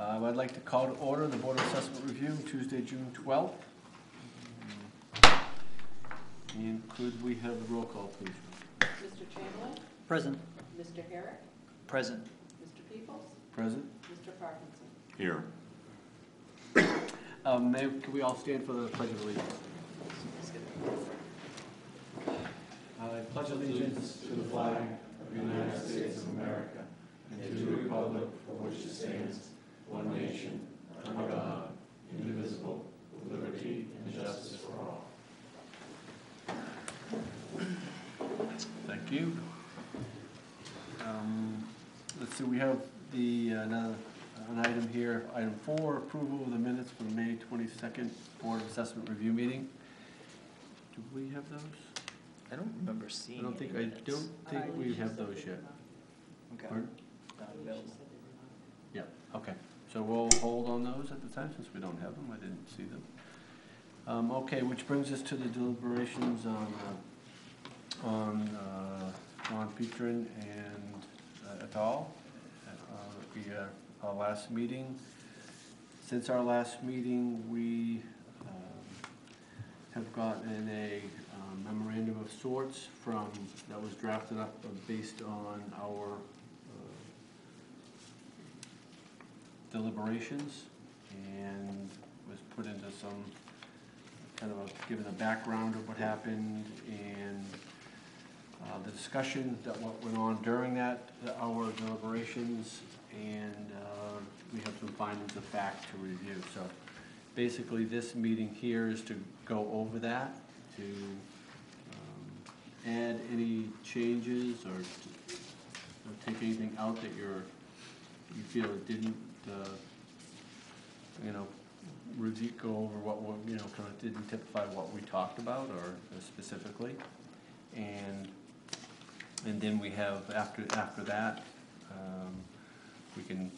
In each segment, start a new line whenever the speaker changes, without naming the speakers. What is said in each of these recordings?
I'd like to call to order the Board of Assessment Review, Tuesday, June 12th. And could we have the roll call, please?
Mr. Chamberlain?
Present.
Mr. Herrick?
Present.
Mr. Peoples?
Present.
Mr. Parkinson?
Here.
Could we all stand for the Pledge of Allegiance? I pledge allegiance to the flag of the United States of America and to the republic for which it stands, one nation, under God, indivisible, with liberty and justice for all. Thank you. Let's see, we have an item here, item 4, approval of the minutes for the May 22nd Board of Assessment Review meeting. Do we have those?
I don't remember seeing.
I don't think we have those yet.
Okay.
Pardon?
Not available.
Yeah, okay. So we'll hold on those at the time since we don't have them. I didn't see them. Okay, which brings us to the deliberations on Ron Petrin and et al. Our last meeting. Since our last meeting, we have gotten a memorandum of sorts that was drafted up based on our deliberations and was put into some kind of given a background of what happened and the discussion that what went on during our deliberations, and we have some findings of fact to review. So basically this meeting here is to go over that, to add any changes or take anything out that you feel it didn't review, go over what kind of didn't typify what we talked about or specifically, and then we have after that we can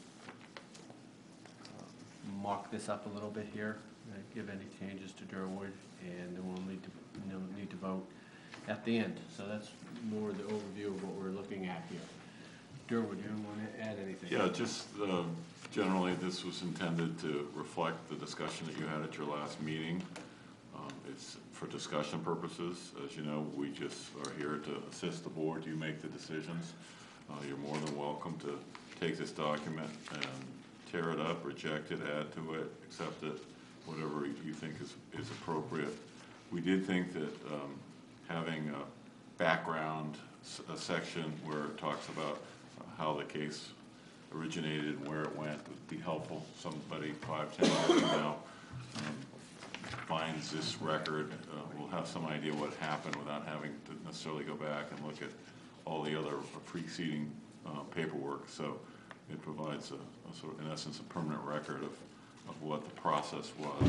mark this up a little bit here, give any changes to Durwood, and then we'll need to vote at the end. So that's more the overview of what we're looking at here. Durwood, you don't want to add anything?
Yeah, just generally this was intended to reflect the discussion that you had at your last meeting. It's for discussion purposes. As you know, we just are here to assist the board. You make the decisions. You're more than welcome to take this document and tear it up, reject it, add to it, accept it, whatever you think is appropriate. We did think that having a background, a section where it talks about how the case originated and where it went would be helpful. Somebody 5-10 years from now finds this record, will have some idea what happened without having to necessarily go back and look at all the other preceding paperwork. So it provides a sort of, in essence, a permanent record of what the process was.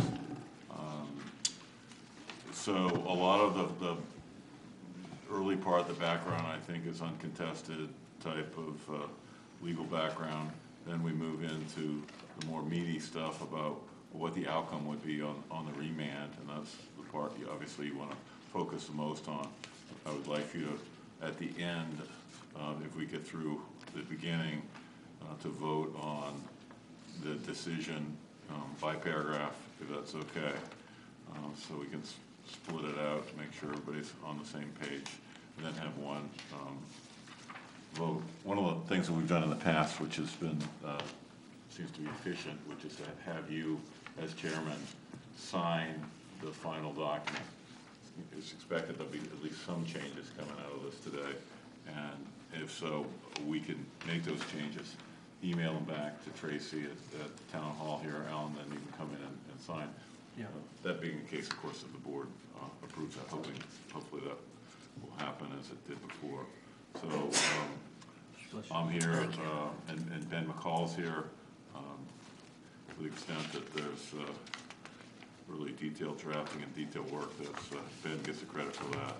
So a lot of the early part of the background, I think, is uncontested type of legal background. Then we move into the more meaty stuff about what the outcome would be on the remand, and that's the part you obviously want to focus the most on. I would like for you to, at the end, if we get through the beginning, to vote on the decision by paragraph, if that's okay. So we can split it out to make sure everybody's on the same page, and then have one vote. One of the things that we've done in the past, which has been seems to be efficient, which is to have you as chairman sign the final document. It's expected there'll be at least some changes coming out of this today, and if so, we can make those changes, email them back to Tracy at Town Hall here, Alan, then you can come in and sign.
Yeah.
That being the case, of course, if the board approves that, hopefully that will happen as it did before. So I'm here, and Ben McCall's here. To the extent that there's really detailed drafting and detailed work, Ben gets the credit for that.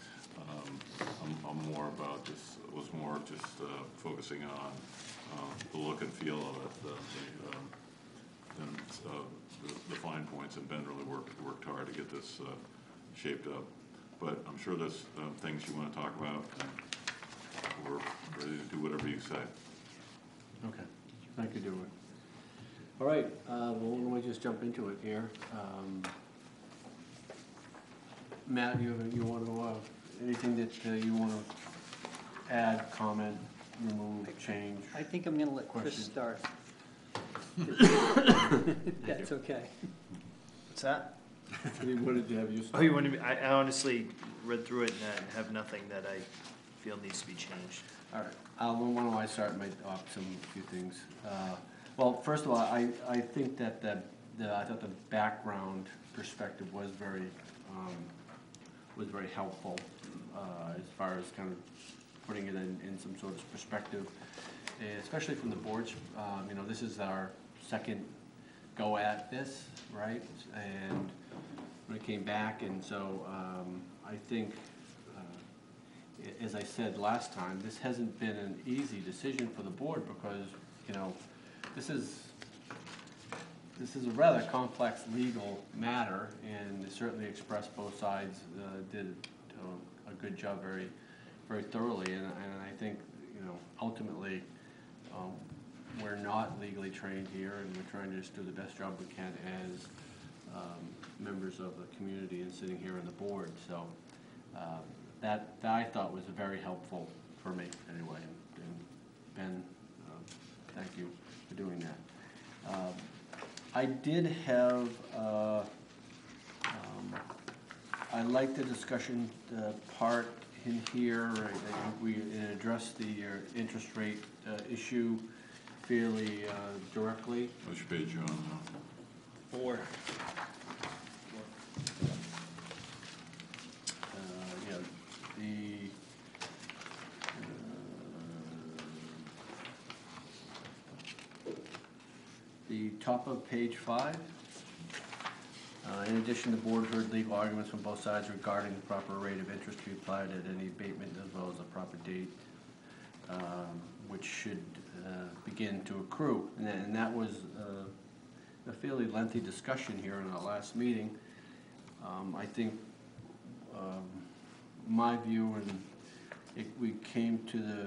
I'm more about focusing on the look and feel of it, the fine points, and Ben really worked hard to get this shaped up. But I'm sure there's things you want to talk about, and we're ready to do whatever you say.
Okay, thank you, Durwood. All right, well, why don't we just jump into it here? Matt, you want to, anything that you want to add, comment, remove, change?
I think I'm gonna let Chris
Questions?
start. That's okay.
What's that?
What did you have you
Oh, you wanted me, I honestly read through it and I have nothing that I feel needs to be changed.
All right, why don't I start my, few things. Well, first of all, I think that I thought the background perspective was very helpful, as far as kind of putting it in some sort of perspective, especially from the boards. You know, this is our second go at this, right? And when it came back, and so I think, as I said last time, this hasn't been an easy decision for the board because, you know, this is a rather complex legal matter, and certainly Express both sides did a good job, very, very thoroughly, and I think, you know, ultimately, we're not legally trained here, and we're trying to just do the best job we can as members of the community and sitting here on the board. So that I thought was very helpful for me anyway. And Ben, thank you for doing that. I did have, I like the discussion part in here. We addressed the interest rate issue fairly directly.
Which page you on now?
4.
Yeah, the top of page 5. In addition, the board heard legal arguments from both sides regarding the proper rate of interest to be applied at any abatement, as well as the proper date, which should begin to accrue. And that was a fairly lengthy discussion here in our last meeting. I think my view, and we came to the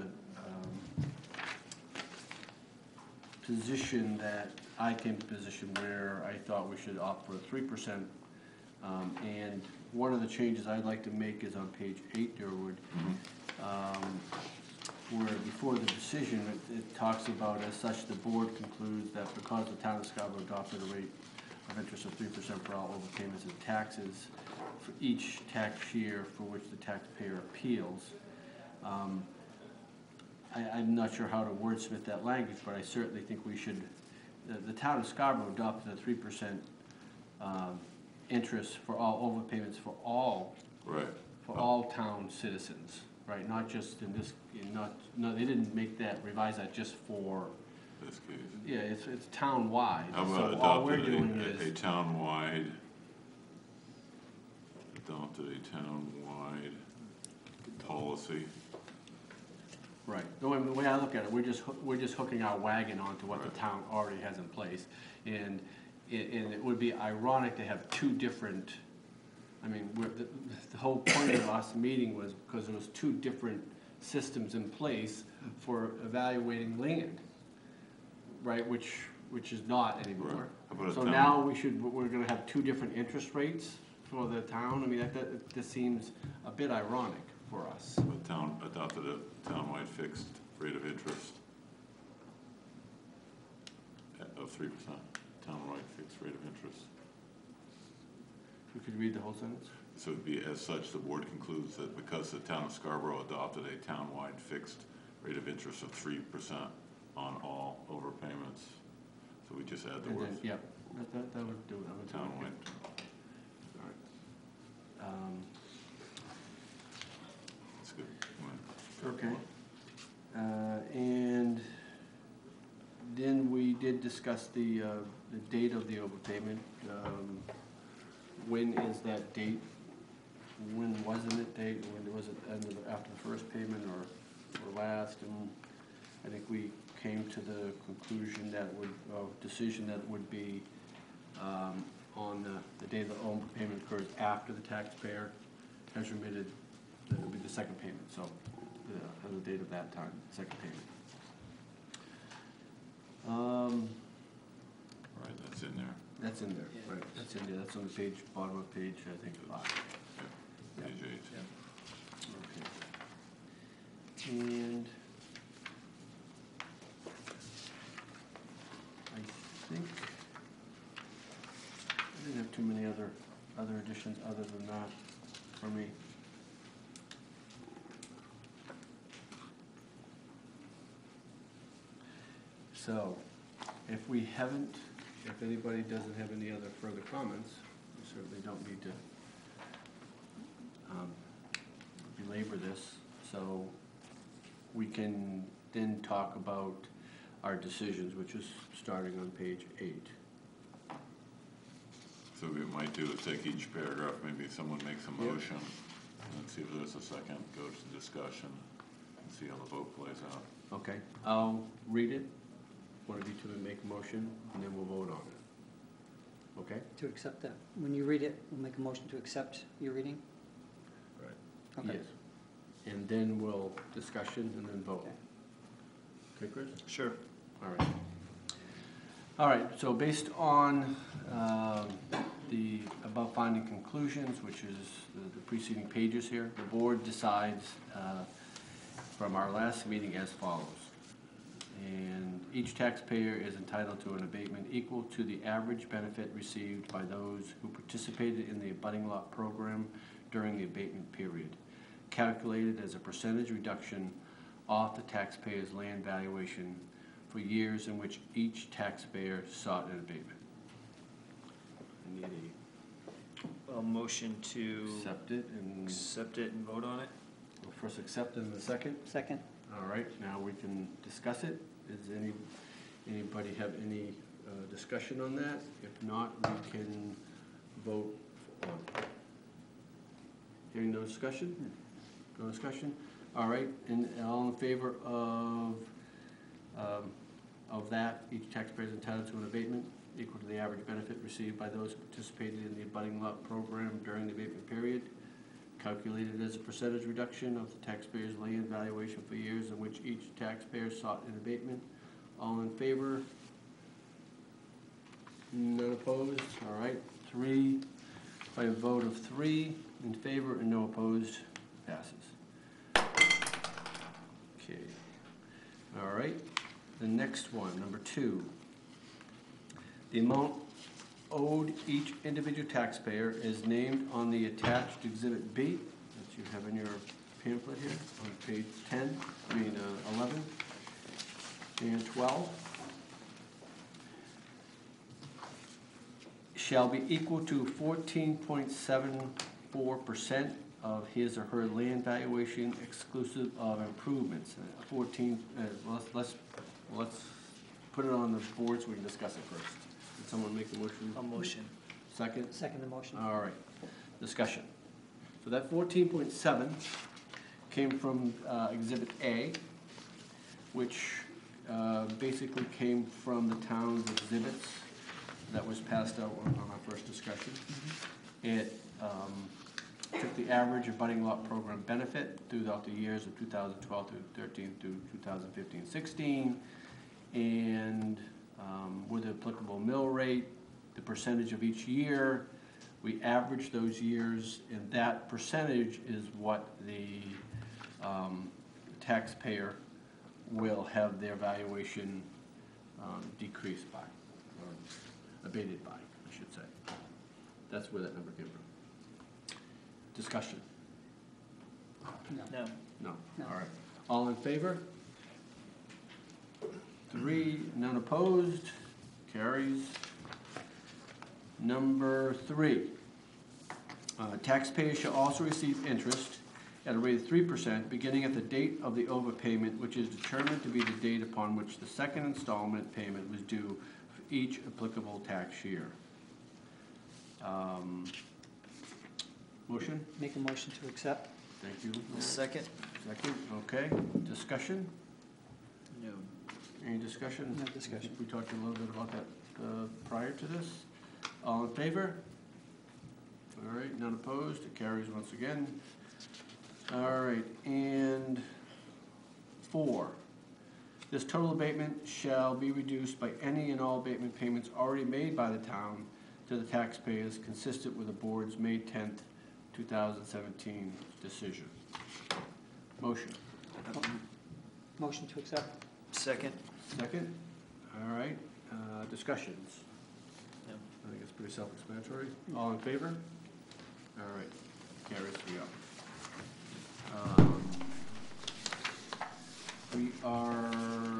position that I came to a position where I thought we should opt for a 3%. And one of the changes I'd like to make is on page 8, Durwood, where before the decision, it talks about, as such, the board concludes that because the town of Scarborough adopted a rate of interest of 3% for all overpayments and taxes for each tax year for which the taxpayer appeals. I'm not sure how to wordsmith that language, but I certainly think we should, the town of Scarborough adopted a 3% interest for all overpayments for all,
Right.
for all town citizens, right? Not just in this, no, they didn't make that, revise that just for,
This case.
yeah, it's town-wide.
How
So
about
all we're
adopted
doing
a
is,
town-wide policy?
right, the way I look at it, we're just hooking our wagon onto what the
Right.
town already has in place. And it would be ironic to have two different, I mean, the whole point of us meeting was because there was two different systems in place for evaluating land, right, which is not
Right.
anymore.
How about a
So
town-
now we're gonna have two different interest rates for the town. I mean, that this seems a bit ironic for us.
The town adopted a townwide fixed rate of interest of 3%, townwide fixed rate of interest.
We could read the whole sentence?
So it'd be, as such, the board concludes that because the town of Scarborough adopted a townwide fixed rate of interest of 3% on all overpayments. So we just add the
And
words
then, yeah, that would do it. That would do it,
townwide.
yeah. All right.
That's good.
Okay. And then we did discuss the date of the overpayment. When is that date? When wasn't it date? When was it after the first payment or last? And I think we came to the conclusion that decision that would be on the day the overpayment occurs after the taxpayer has remitted. That would be the second payment. So on the date of that time, second payment.
It's in there,
That's in there,
Yeah.
right, that's in there, that's on the page, bottom of page, I think, 5.
yeah, page 8.
Okay. And I think, I didn't have too many other additions other than that for me. So, if anybody doesn't have any other further comments, we certainly don't need to belabor this. So, we can then talk about our decisions, which is starting on page 8.
So what we might do is take each paragraph, maybe someone makes a
Yeah.
motion, and see if there's a second, go to discussion, and see how the vote plays out.
Okay, I'll read it. One of you two will make a motion, and then we'll vote on it. Okay?
To accept that. When you read it, we'll make a motion to accept your reading?
Right.
Okay.
Yes. And then we'll discussion and then vote.
Okay.
Okay, Chris?
Sure.
All right. All right, so based on the above finding conclusions, which is the preceding pages here, the board decides from our last meeting as follows. And each taxpayer is entitled to an abatement equal to the average benefit received by those who participated in the abutting lot program during the abatement period, calculated as a percentage reduction off the taxpayer's land valuation for years in which each taxpayer sought an abatement. I need
Well, motion
a
to
accept it and,
accept it and vote on it?
we'll first accept it in a second.
Second?
All right, now we can discuss it. Does anybody have any discussion on that? If not, we can vote on it. Hearing no discussion? No discussion? All right, and all in favor of that, each taxpayer is entitled to an abatement equal to the average benefit received by those who participated in the abutting lot program during the abatement period, calculated as a percentage reduction of the taxpayer's land valuation for years in which each taxpayer sought an abatement. All in favor? None opposed? All right, 3, by a vote of 3 in favor and no opposed, passes. Okay, all right, the next one, number 2. The amount owed each individual taxpayer is named on the attached Exhibit B that you have in your pamphlet here on page 11 and 12. Shall be equal to 14.74% of his or her land valuation exclusive of improvements. 14, let's put it on the board so we can discuss it first. Did someone make the motion?
A motion.
Second?
Second the motion.
All right, discussion. So that 14.7 came from Exhibit A, which basically came from the town's exhibits that was passed out on our first discussion. It took the average abutting lot program benefit throughout the years of 2012 through 13 through 2015-16, and with the applicable mill rate, the percentage of each year. We average those years, and that percentage is what the taxpayer will have their valuation decreased by, or abated by, I should say. That's where that number came from. Discussion?
No.
No.
No?
No.
All right. All in favor? 3, none opposed, carries. Number 3, taxpayers shall also receive interest at a rate of 3% beginning at the date of the overpayment, which is determined to be the date upon which the second installment payment was due for each applicable tax year. Motion?
Make a motion to accept?
Thank you.
Second?
Second, okay. Discussion?
No.
Any discussion?
No discussion.
I think we talked a little bit about that prior to this. All in favor? All right, none opposed, it carries once again. All right, and 4. This total abatement shall be reduced by any and all abatement payments already made by the town to the taxpayers, consistent with the board's May 10th, 2017 decision. Motion.
Motion to accept?
Second?
Second? All right, discussions.
Yep.
I think it's pretty self-explanatory. All in favor? All right, carries 3-0. We are,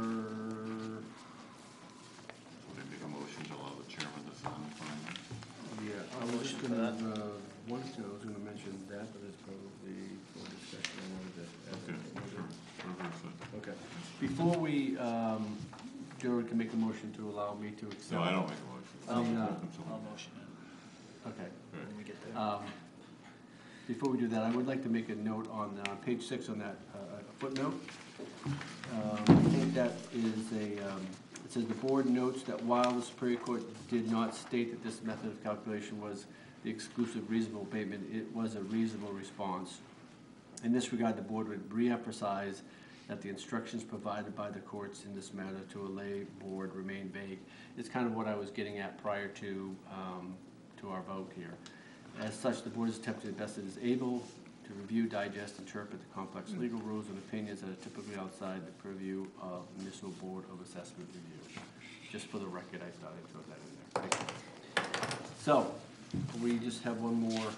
Would I make a motion to allow the chairman to sign the final?
yeah, I
I'll
was just
motion for
gonna,
that.
one thing I was gonna mention that, but it's probably for discussion. I wanted to add
Okay,
that.
sure.
Okay. Before we, Jared can make a motion to allow me to accept.
No, I don't make a motion.
I mean,
I'll motion it
Okay.
when we get there.
Before we do that, I would like to make a note on page 6 on that footnote. I think that is it says the board notes that while the Superior Court did not state that this method of calculation was the exclusive reasonable abatement, it was a reasonable response. In this regard, the board would re-emphasize that the instructions provided by the courts in this matter to a lay board remain vague. It's kind of what I was getting at prior to our vote here. As such, the board has attempted the best it is able to review, digest, interpret the complex legal rules and opinions that are typically outside the purview of municipal board of assessment review. Just for the record, I thought I'd throw that in there. Thank you. So, we just have one more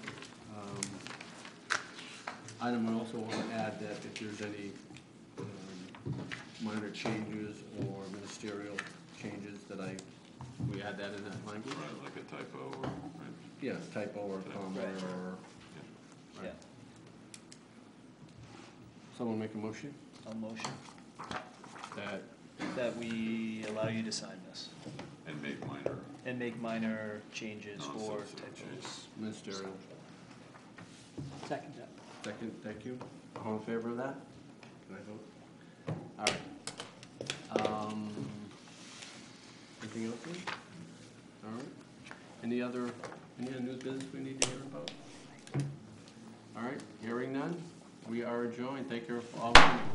item. I also want to add that if there's any minor changes or ministerial changes that we add that in that language?
Right, like a typo or, right?
Yeah, typo or comma
Right.
or.
Yeah,
Someone make a motion
I'll motion
that,
that we allow you to sign this
And make minor.
and make minor changes or
Non-substantive
typos.
changes.
ministerial.
Second that.
Second, thank you. All in favor of that? Can I vote? All right. Anything else? Ian? All right. Any other new business we need to hear about? All right, hearing none, we are adjourned. Thank you all for